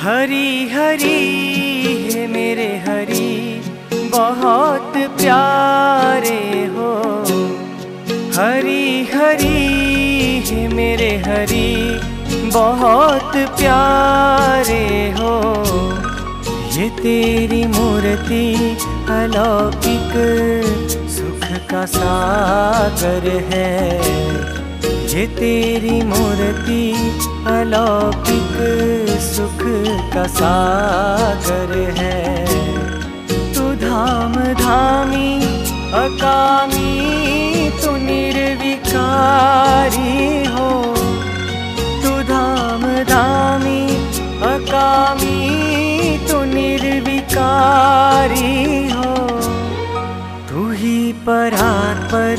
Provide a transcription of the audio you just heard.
हरी हरी है मेरे हरी बहुत प्यारे हो। हरी हरी है मेरे हरी बहुत प्यारे हो। ये तेरी मूर्ति अलौकिक सुख का सागर है। ये तेरी मूर्ति अलौकिक सुख का सागर है। तू धाम धामी अकामी तू निर्विकारी हो। तू धाम धामी अकामी तू निर्विकारी हो। तू ही परात्पर